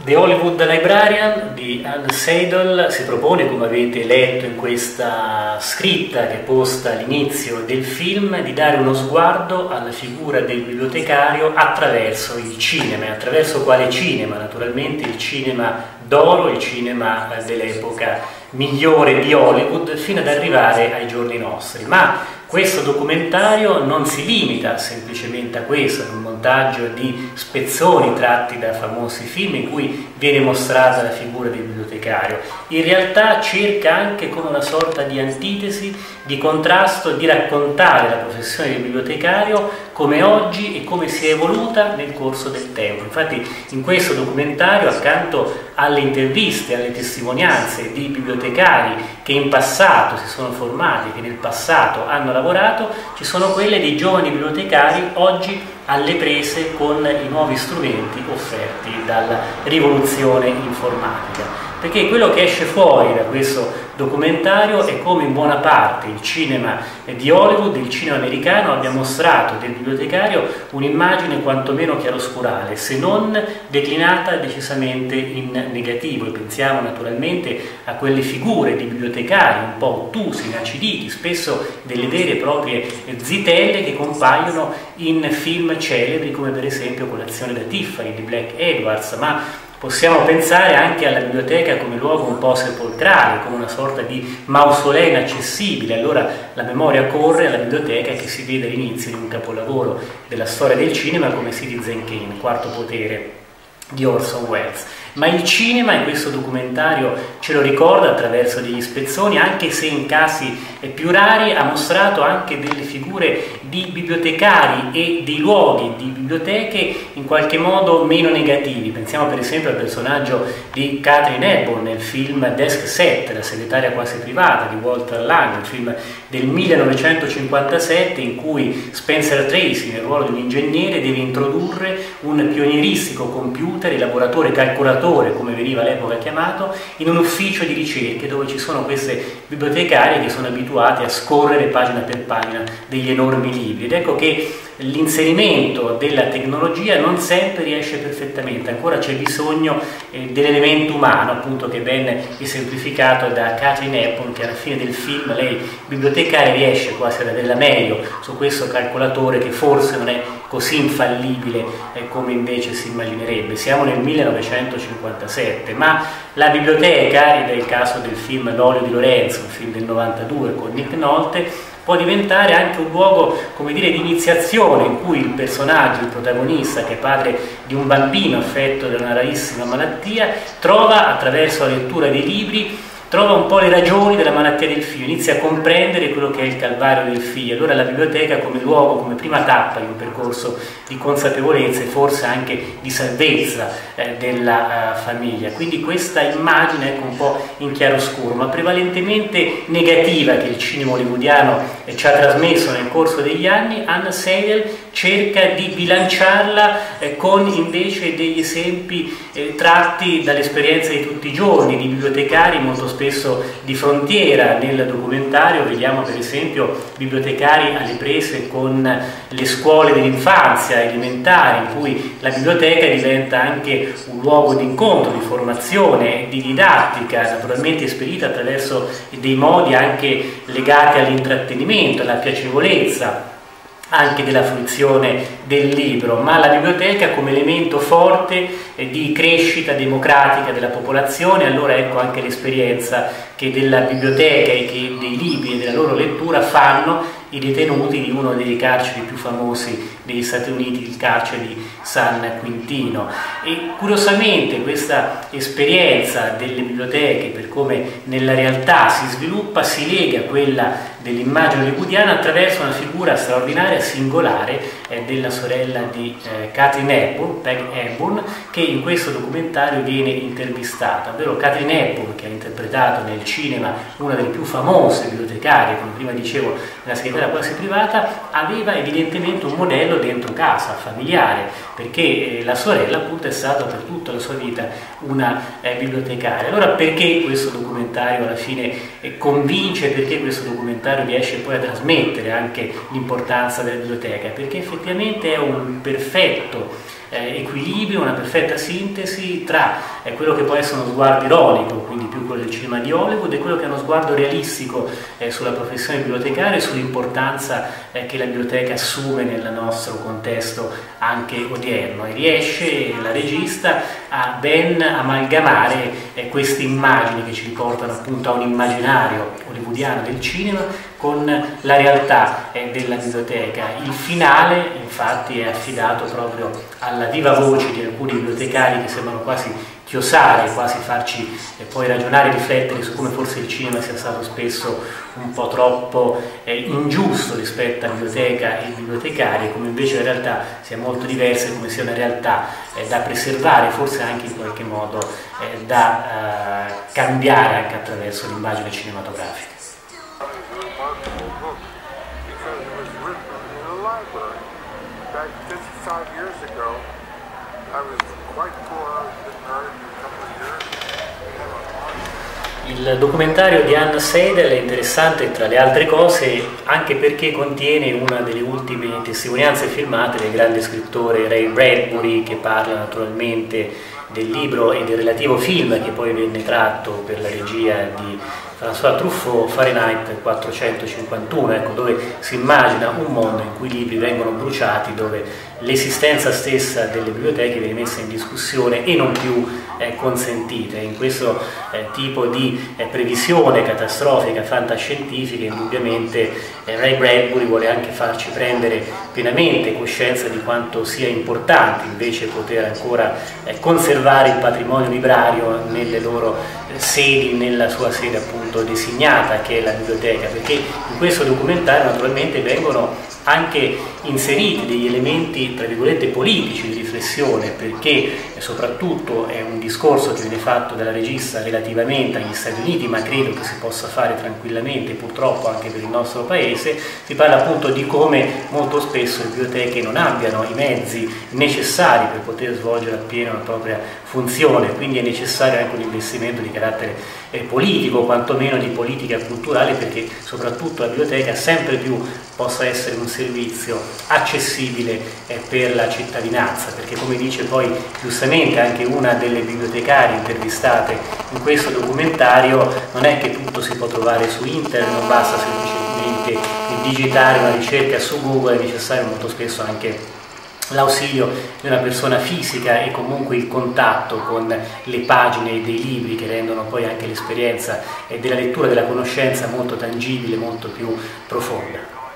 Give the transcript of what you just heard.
The Hollywood Librarian di Anne Seidel si propone, come avete letto in questa scritta che posta all'inizio del film, di dare uno sguardo alla figura del bibliotecario attraverso il cinema. E attraverso quale cinema? Naturalmente il cinema d'oro, il cinema dell'epoca migliore di Hollywood, fino ad arrivare ai giorni nostri. Ma questo documentario non si limita semplicemente a questo, ad un montaggio di spezzoni tratti da famosi film in cui viene mostrata la figura del bibliotecario. In realtà cerca anche, come una sorta di antitesi, di contrasto, di raccontare la professione del bibliotecario come oggi e come si è evoluta nel corso del tempo. Infatti in questo documentario, accanto alle interviste, alle testimonianze di bibliotecari che in passato si sono formati, che nel passato hanno lavorato, ci sono quelle dei giovani bibliotecari oggi alle prese con i nuovi strumenti offerti dalla rivoluzione informatica. Perché quello che esce fuori da questo documentario è come in buona parte il cinema di Hollywood, il cinema americano, abbia mostrato del bibliotecario un'immagine quantomeno chiaroscurale, se non declinata decisamente in negativo. E pensiamo naturalmente a quelle figure di bibliotecari un po' ottusi, inaciditi, spesso delle vere e proprie zitelle che compaiono in film celebri come per esempio Colazione da Tiffany di Black Edwards, ma possiamo pensare anche alla biblioteca come luogo un po' sepolcrale, come una sorta di mausoleo inaccessibile. Allora la memoria corre alla biblioteca che si vede all'inizio di un capolavoro della storia del cinema come Citizen Kane, Quarto potere di Orson Welles. Ma il cinema in questo documentario ce lo ricorda attraverso degli spezzoni, anche se in casi più rari ha mostrato anche delle figure di bibliotecari e dei luoghi di biblioteche in qualche modo meno negativi. Pensiamo per esempio al personaggio di Katharine Hepburn nel film Desk Set, la segretaria quasi privata di Walter Lang, un film del 1957 in cui Spencer Tracy, nel ruolo di un ingegnere, deve introdurre un pionieristico computer, elaboratore calcolatore, come veniva all'epoca chiamato, in un ufficio di ricerche dove ci sono queste bibliotecarie che sono abituate a scorrere pagina per pagina degli enormi libri. Ed ecco che l'inserimento della tecnologia non sempre riesce perfettamente, ancora c'è bisogno dell'elemento umano, appunto, che venne esemplificato da Katharine Hepburn, che alla fine del film lei, bibliotecaria, riesce quasi ad avere la meglio su questo calcolatore che forse non è così infallibile come invece si immaginerebbe. Siamo nel 1957, ma la biblioteca, ed è il caso del film L'olio di Lorenzo, un film del 92 con Nick Nolte, può diventare anche un luogo, come dire, di iniziazione in cui il personaggio, il protagonista, che è padre di un bambino affetto da una rarissima malattia, trova attraverso la lettura dei libri, trova un po' le ragioni della malattia del figlio, inizia a comprendere quello che è il calvario del figlio. Allora la biblioteca come luogo, come prima tappa di un percorso di consapevolezza e forse anche di salvezza della famiglia. Quindi questa immagine, ecco, un po' in chiaroscuro, ma prevalentemente negativa, che il cinema hollywoodiano ci ha trasmesso nel corso degli anni, Anne Seidel cerca di bilanciarla con invece degli esempi tratti dall'esperienza di tutti i giorni, di bibliotecari molto spesso di frontiera. Nel documentario vediamo per esempio bibliotecari alle prese con le scuole dell'infanzia elementari, in cui la biblioteca diventa anche un luogo di incontro, di formazione, di didattica, naturalmente esperita attraverso dei modi anche legati all'intrattenimento, alla piacevolezza anche della fruizione del libro, ma la biblioteca come elemento forte di crescita democratica della popolazione. Allora ecco anche l'esperienza che della biblioteca e che dei libri e della loro lettura fanno i detenuti di uno dei carceri più famosi degli Stati Uniti, il carcere di San Quintino. E curiosamente questa esperienza delle biblioteche, per come nella realtà si sviluppa, si lega a quella dell'immagine hollywoodiana attraverso una figura straordinaria, singolare, della sorella di Katharine Hepburn, Peg Hepburn, che in questo documentario viene intervistata, ovvero Katharine Hepburn, che ha interpretato nel cinema una delle più famose bibliotecarie, come prima dicevo, nella segretaria quasi privata, aveva evidentemente un modello dentro casa, familiare, perché la sorella appunto è stata per tutta la sua vita una bibliotecaria. Allora perché questo documentario alla fine convince, perché questo documentario riesce poi a trasmettere anche l'importanza della biblioteca? Perché effettivamente è un perfetto equilibrio, una perfetta sintesi tra quello che può essere uno sguardo ironico, quindi più quello del cinema di Hollywood, e quello che è uno sguardo realistico sulla professione bibliotecaria e sull'importanza che la biblioteca assume nel nostro contesto anche odierno, e riesce la regista a ben amalgamare queste immagini che ci riportano appunto a un immaginario hollywoodiano del cinema con la realtà della biblioteca. Il finale infatti è affidato proprio alla viva voce di alcuni bibliotecari che sembrano quasi chiosare, quasi farci poi ragionare e riflettere su come forse il cinema sia stato spesso un po' troppo ingiusto rispetto a biblioteca e bibliotecari, e come invece la realtà sia molto diversa e come sia una realtà da preservare, forse anche in qualche modo da cambiare anche attraverso l'immagine cinematografica. Il documentario di Anne Seidel è interessante tra le altre cose anche perché contiene una delle ultime testimonianze filmate del grande scrittore Ray Bradbury, che parla naturalmente del libro e del relativo film che poi venne tratto per la regia di François Truffaut, Fahrenheit 451, ecco, dove si immagina un mondo in cui i libri vengono bruciati, dove l'esistenza stessa delle biblioteche viene messa in discussione e non più consentita. In questo tipo di previsione catastrofica fantascientifica, indubbiamente Ray Bradbury vuole anche farci prendere pienamente coscienza di quanto sia importante invece poter ancora conservare il patrimonio librario nelle loro sedi, nella sua sede appunto designata che è la biblioteca, perché in questo documentario naturalmente vengono anche inseriti degli elementi tra virgolette politici di riflessione, perché soprattutto è un discorso che viene fatto dalla regista relativamente agli Stati Uniti, ma credo che si possa fare tranquillamente purtroppo anche per il nostro paese. Si parla appunto di come molto spesso le biblioteche non abbiano i mezzi necessari per poter svolgere appieno la propria funzione, quindi è necessario anche un investimento di carattere politico, quantomeno di politica culturale, perché soprattutto la biblioteca sempre più possa essere un servizio accessibile per la cittadinanza, perché come dice poi giustamente anche una delle bibliotecarie intervistate in questo documentario, non è che tutto si può trovare su internet, non basta semplicemente digitare una ricerca su Google, è necessario molto spesso anche l'ausilio di una persona fisica e comunque il contatto con le pagine dei libri, che rendono poi anche l'esperienza della lettura, della conoscenza molto tangibile, molto più profonda.